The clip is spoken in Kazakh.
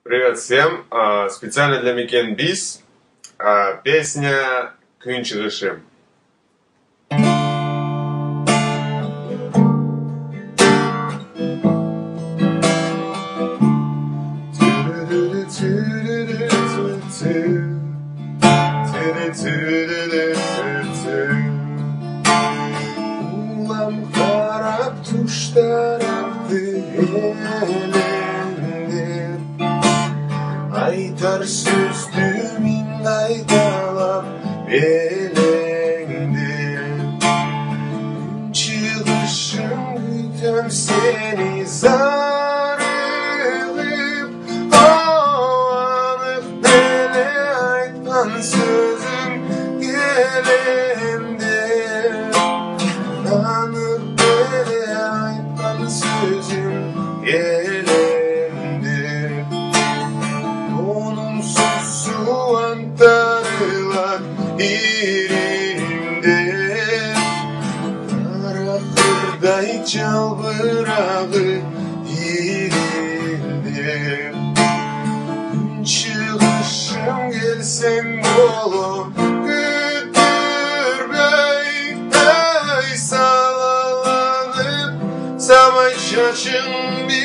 Привет всем! Специально для Микен Бис песня «Күн чыгышым». Улам карап туштарапты элеңдер, айтар сөздү миң айталап элеңдер. Күн чыгышым күтөм сени зарылып, анык деле айткан сөзүң келемдер. Anık böyle aytkan sözüm elimdir. Donumsuz suantarılar irimde. Kara kırday çalbırağı irimde. Gün çıkışım gelsen dolu Самой чашин